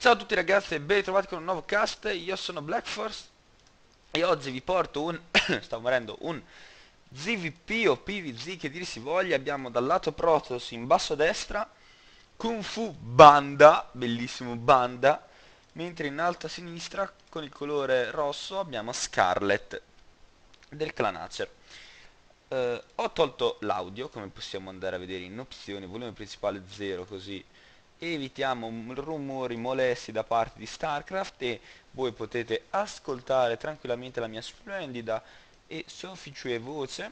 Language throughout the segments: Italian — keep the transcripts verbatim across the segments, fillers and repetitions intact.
Ciao a tutti ragazzi e ben ritrovati con un nuovo cast. Io sono Blackforce e oggi vi porto un stavo morendo un Z V P o P V Z che dir si voglia. Abbiamo dal lato Protoss in basso a destra Kung Fu Banda, bellissimo Banda, mentre in alto a sinistra con il colore rosso abbiamo Scarlet del clan Acer. Eh, ho tolto l'audio, come possiamo andare a vedere in opzioni, volume principale zero, così evitiamo m- rumori molesti da parte di StarCraft e voi potete ascoltare tranquillamente la mia splendida e sofficue voce.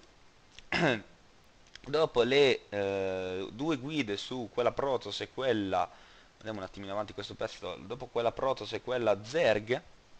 Dopo le eh, due guide su quella Protoss e quella, andiamo un attimino avanti questo pezzo, dopo quella Protoss e quella Zerg.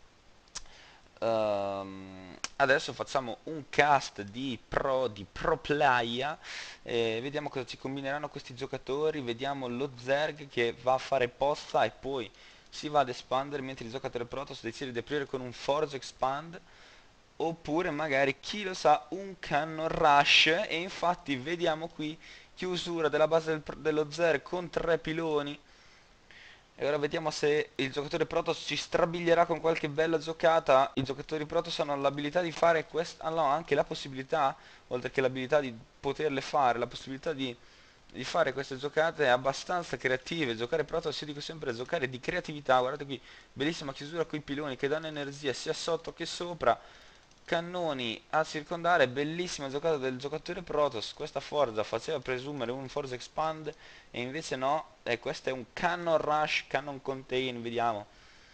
Ehm, adesso facciamo un cast di pro, di pro playa e vediamo cosa ci combineranno questi giocatori. Vediamo lo Zerg che va a fare posta e poi si va ad espandere, mentre il giocatore Protoss decide di aprire con un Forge Expand, oppure magari chi lo sa un Cannon Rush. E infatti vediamo qui chiusura della base del pr- dello Zerg con tre piloni. E ora vediamo se il giocatore Protoss ci strabiglierà con qualche bella giocata. I giocatori Protoss hanno l'abilità di fare questa, hanno anche la possibilità, oltre che l'abilità di poterle fare, la possibilità di, di fare queste giocate abbastanza creative. Giocare Protoss, io dico sempre, giocare di creatività. Guardate qui, bellissima chiusura con i piloni che danno energia sia sotto che sopra. Cannoni a circondare, bellissima giocata del giocatore Protoss. Questa forza faceva presumere un Force Expand e invece no. E questo è un Cannon Rush, Cannon Contain, vediamo.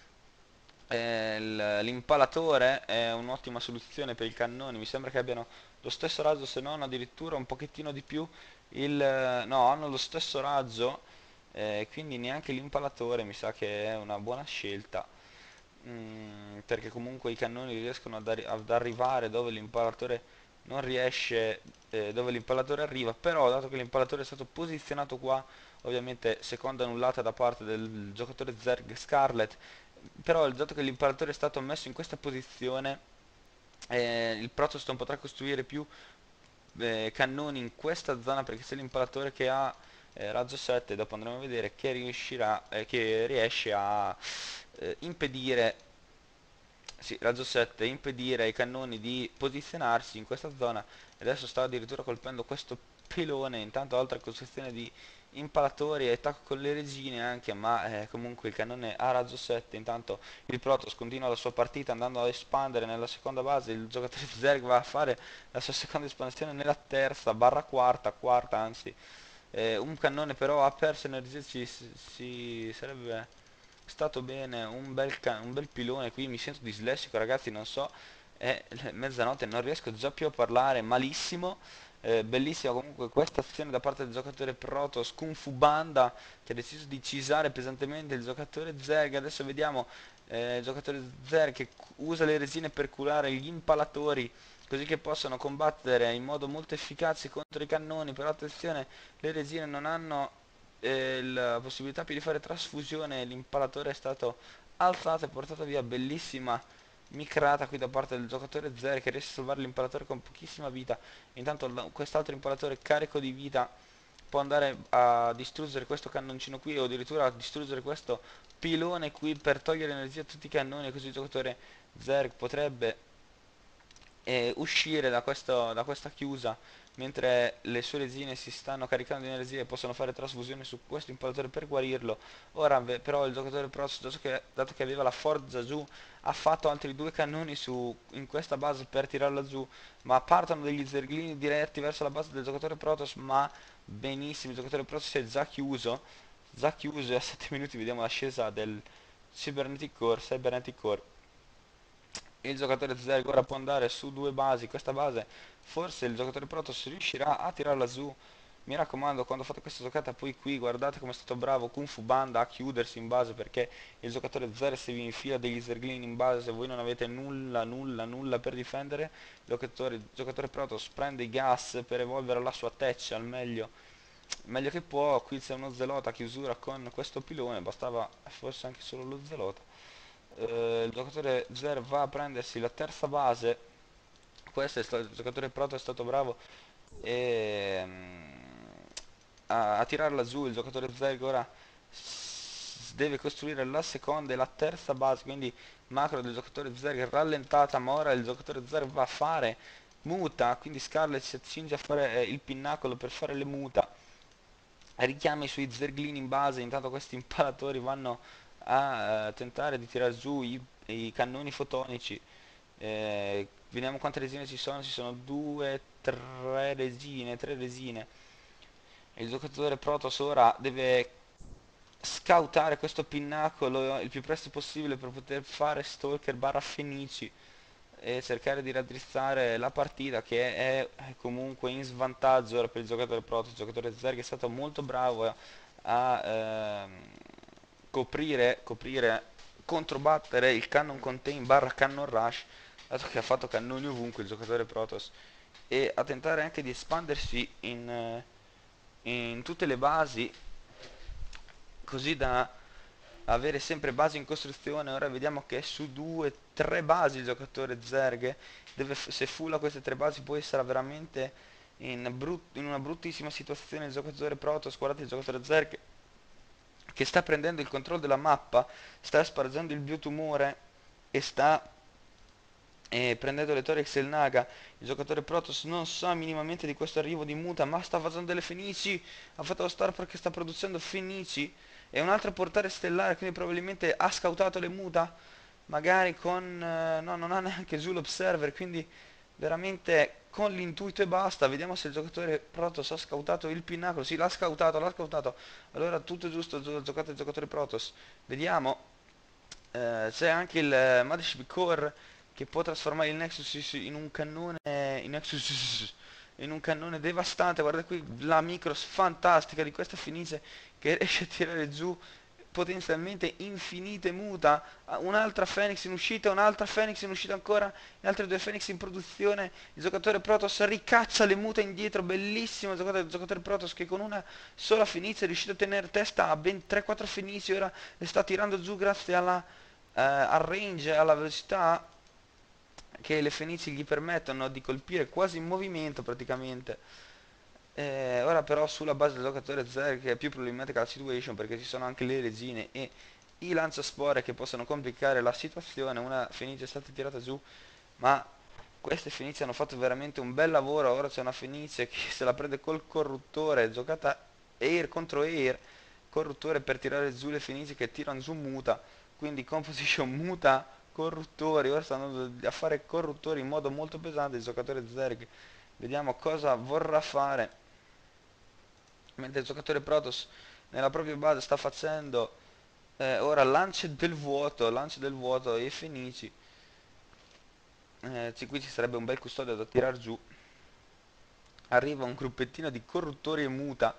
Eh, il- L'impalatore è un'ottima soluzione per i cannoni, mi sembra che abbiano lo stesso raggio, se non addirittura un pochettino di più. Il, no, hanno lo stesso raggio, eh, quindi neanche l'impalatore mi sa che è una buona scelta. Mm, perché comunque i cannoni riescono ad, arri- ad arrivare dove l'impalatore non riesce, eh, dove l'impalatore arriva. Però dato che l'impalatore è stato posizionato qua, ovviamente seconda annullata da parte del giocatore Zerg Scarlet. Però dato che l'imparatore è stato messo in questa posizione, eh, il Protoss non potrà costruire più eh, cannoni in questa zona, perché se l'imparatore che ha eh, raggio sette, dopo andremo a vedere che riuscirà, eh, che riesce a eh, impedire, sì, raggio sette, impedire ai cannoni di posizionarsi in questa zona. E adesso sta addirittura colpendo questo pilone. Intanto altra costruzione di impalatori e attacco con le regine anche, ma eh, comunque il cannone ha raggio sette. Intanto il Protoss continua la sua partita andando ad espandere nella seconda base. Il giocatore Zerg va a fare la sua seconda espansione nella terza barra quarta, quarta anzi. Eh, un cannone però ha perso energia, ci si, si sarebbe stato bene un bel, ca- un bel pilone. Qui mi sento dislessico ragazzi, non so, è mezzanotte, non riesco già più a parlare malissimo. Eh, bellissima comunque questa azione da parte del giocatore Protoss, Kung Fu Banda, che ha deciso di cisare pesantemente il giocatore Zerg. Adesso vediamo eh, il giocatore Zerg che cu- usa le resine per curare gli impalatori, così che possano combattere in modo molto efficace contro i cannoni. Però attenzione, le resine non hanno eh, la possibilità più di fare trasfusione. L'impalatore è stato alzato e portato via. Bellissima micrata qui da parte del giocatore Zero, che riesce a salvare l'impalatore con pochissima vita. Intanto la- quest'altro impalatore carico di vita può andare a distruggere questo cannoncino qui, o addirittura a distruggere questo pilone qui per togliere energia a tutti i cannoni. Così il giocatore Zerg potrebbe eh, uscire da, questo- da questa chiusa, mentre le sue resine si stanno caricando di energia e possono fare trasfusione su questo impalatore per guarirlo. Ora ve- però il giocatore Protoss, dato che, dato che aveva la forza giù, ha fatto altri due cannoni su, in questa base per tirarla giù, ma partono degli zerglini diretti verso la base del giocatore Protoss. Ma benissimo, il giocatore Protoss è già chiuso, già chiuso, e a sette minuti vediamo l'ascesa del Cybernetic Core, Cybernetic Core. Il giocatore Zerg ora può andare su due basi. Questa base forse il giocatore Protoss riuscirà a tirarla giù. Mi raccomando, quando fate questa giocata, poi qui guardate come è stato bravo Kung Fu Banda a chiudersi in base, perché il giocatore Zerg se vi infila degli zerglini in base, se voi non avete nulla, nulla, nulla per difendere, il giocatore, il giocatore Protoss prende i gas per evolvere la sua tech al meglio, meglio che può. Qui c'è uno zelota a chiusura con questo pilone, bastava forse anche solo lo zelota. Eh, il giocatore Zero va a prendersi la terza base. Questo è stato, il giocatore Proto è stato bravo e, mm, a, a tirarla giù. Il giocatore Zerg ora s- deve costruire la seconda e la terza base, quindi macro del giocatore Zerg rallentata, ma ora il giocatore Zerg va a fare muta, quindi Scarlet si accinge a fare eh, il pinnacolo per fare le muta, richiami sui zerglini in base, intanto questi impalatori vanno a eh, tentare di tirare giù i, i cannoni fotonici. Eh, vediamo quante resine ci sono, ci sono due, tre resine, tre resine. E il giocatore Protoss ora deve scoutare questo pinnacolo il più presto possibile per poter fare Stalker barra Fenici e cercare di raddrizzare la partita, che è comunque in svantaggio ora per il giocatore Protoss. Il giocatore Zerg è stato molto bravo a ehm, coprire, coprire, controbattere il cannon contain barra cannon rush, dato che ha fatto cannoni ovunque il giocatore Protoss, e a tentare anche di espandersi in, eh, in tutte le basi, così da avere sempre basi in costruzione. Ora vediamo che su due, tre basi il giocatore Zerg deve, se fulla queste tre basi poi sarà veramente in, brut- in una bruttissima situazione il giocatore Protoss. Guardate il giocatore Zerg che sta prendendo il controllo della mappa, sta spargendo il biotumore e sta eh, prendendo le torri Excel Naga. Il giocatore Protoss non sa minimamente di questo arrivo di muta, ma sta facendo delle fenici, ha fatto lo star perché sta producendo fenici e un altro portale stellare, quindi probabilmente ha scautato le muta, magari con eh, no, non ha neanche giù l'observer, quindi veramente con l'intuito e basta. Vediamo se il giocatore Protoss ha scautato il pinnacolo. Sì, l'ha scautato, l'ha scautato. Allora tutto giusto, gio- giocato il giocatore Protoss. Vediamo. Eh, c'è anche il eh, Mothership Core che può trasformare il Nexus in un cannone. In Nexus in un cannone devastante. Guarda qui la micros fantastica di questa Fenice che riesce a tirare giù potenzialmente infinite muta. Ah, un'altra Phoenix in uscita, un'altra Phoenix in uscita ancora, e altre due Phoenix in produzione. Il giocatore Protoss ricaccia le muta indietro, bellissimo il giocatore, il giocatore Protoss che con una sola Fenice è riuscito a tenere testa a ben tre quattro Fenici, ora le sta tirando giù grazie alla, eh, al range, alla velocità che le Fenici gli permettono di colpire quasi in movimento praticamente. Eh, ora però sulla base del giocatore Zerg è più problematica la situation, perché ci sono anche le regine e i lanciaspore che possono complicare la situazione. Una Fenice è stata tirata giù, ma queste Fenici hanno fatto veramente un bel lavoro. Ora c'è una Fenice che se la prende col corruttore, giocata air contro air, corruttore per tirare giù le Fenici che tirano giù muta, quindi composition muta corruttori. Ora stanno andando a fare corruttori in modo molto pesante il giocatore Zerg. Vediamo cosa vorrà fare, mentre il giocatore Protoss nella propria base sta facendo eh, ora lance del vuoto, lance del vuoto e Fenici. Eh, ci- qui ci sarebbe un bel custodio da tirar giù. Arriva un gruppettino di corruttori e muta,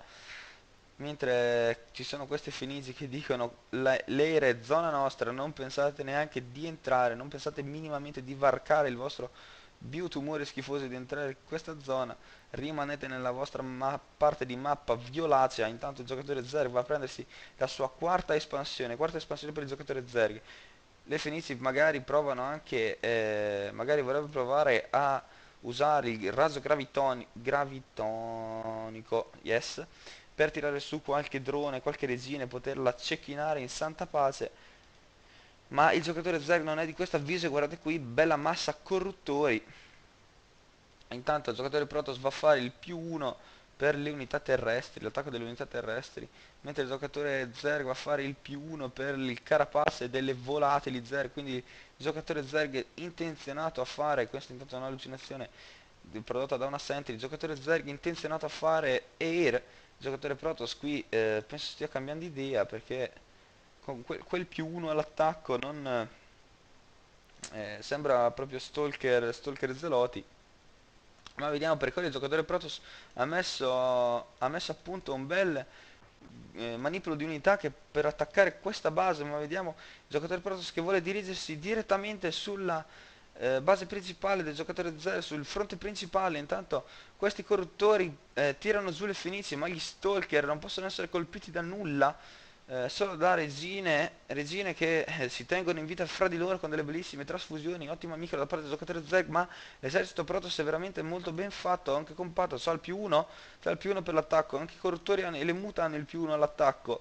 mentre ci sono queste Fenici che dicono "La- l'Eire è zona nostra, non pensate neanche di entrare, non pensate minimamente di varcare il vostro biotumore schifoso di entrare in questa zona, rimanete nella vostra ma- parte di mappa violacea". Intanto il giocatore Zerg va a prendersi la sua quarta espansione, quarta espansione per il giocatore Zerg. Le Fenici magari provano anche, eh, magari vorrebbe provare a usare il raso gravitoni- gravitonico, yes, per tirare su qualche drone, qualche regina e poterla cecchinare in santa pace. Ma il giocatore Zerg non è di questo avviso e guardate qui, bella massa corruttori. Intanto il giocatore Protoss va a fare il più uno per le unità terrestri, l'attacco delle unità terrestri, mentre il giocatore Zerg va a fare il più uno per il carapace delle volatili Zerg, quindi il giocatore Zerg è intenzionato a fare, questa intanto è un'allucinazione prodotta da una Sentry, il giocatore Zerg è intenzionato a fare Air. Il giocatore Protoss qui eh, penso stia cambiando idea, perché con quel, quel più uno all'attacco non eh, sembra proprio Stalker, Stalker Zeloti. Ma vediamo per quello il giocatore Protoss ha messo, ha messo a punto un bel eh, manipolo di unità che per attaccare questa base. Ma vediamo il giocatore Protoss che vuole dirigersi direttamente sulla eh, base principale del giocatore Zero, sul fronte principale. Intanto questi corruttori eh, tirano giù le Fenici, ma gli Stalker non possono essere colpiti da nulla, eh, solo da regine, regine che eh, si tengono in vita fra di loro con delle bellissime trasfusioni. Ottima micro da parte del giocatore Zeg, ma l'esercito Protoss è veramente molto ben fatto, anche compatto, c'ha il più uno, c'ha il più uno per l'attacco, anche i corruttori hanno- e le muta hanno il più uno all'attacco.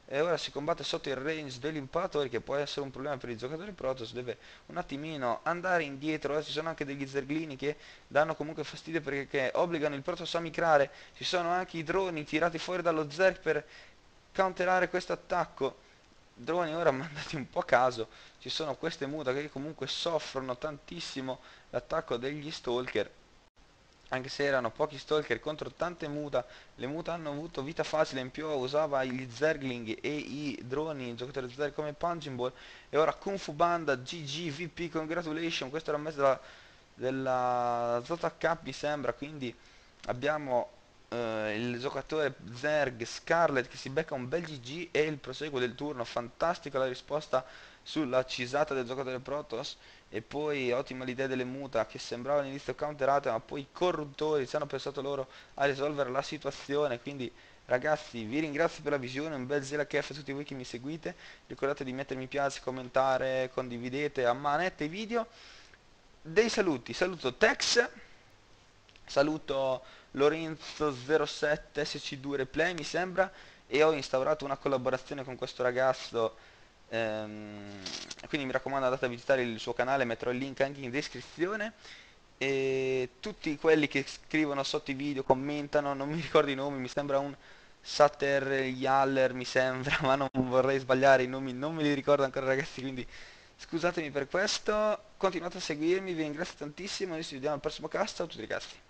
e ora si combatte sotto il range degli imparatori, che può essere un problema per i giocatori Protoss. Deve un attimino andare indietro. Ora ci sono anche degli zerglini che danno comunque fastidio perché obbligano il Protoss a migrare. Ci sono anche i droni tirati fuori dallo Zerg per counterare questo attacco. Droni ora mandati un po' a caso. Ci sono queste muta che comunque soffrono tantissimo l'attacco degli stalker, anche se erano pochi stalker contro tante muta. Le muta hanno avuto vita facile, in più usava gli zergling e i droni, il giocatore zerg come punching ball. E ora Kung Fu Banda, G G, V P, congratulations, questo era il mese della, della Zota Cup mi sembra, quindi abbiamo eh, il giocatore Zerg Scarlet che si becca un bel G G e il proseguo del turno. Fantastica la risposta sulla cisata del giocatore Protoss. E poi ottima l'idea delle muta che sembravano all'inizio counterate, ma poi i corruttori ci hanno pensato loro a risolvere la situazione. Quindi ragazzi, vi ringrazio per la visione, un bel zela che a tutti voi che mi seguite. Ricordate di mettere mi piace, commentare, condividete a manetta i video. Dei saluti, saluto Tex, saluto Lorenzo zero sette S C due Replay mi sembra, e ho instaurato una collaborazione con questo ragazzo. Ehm, quindi mi raccomando, andate a visitare il suo canale, metterò il link anche in descrizione. E tutti quelli che scrivono sotto i video, commentano, non mi ricordo i nomi, mi sembra un Sater Yaller mi sembra, ma non vorrei sbagliare i nomi, non me li ricordo ancora ragazzi, quindi scusatemi per questo. Continuate a seguirmi, vi ringrazio tantissimo, noi ci vediamo al prossimo cast, ciao a tutti ragazzi.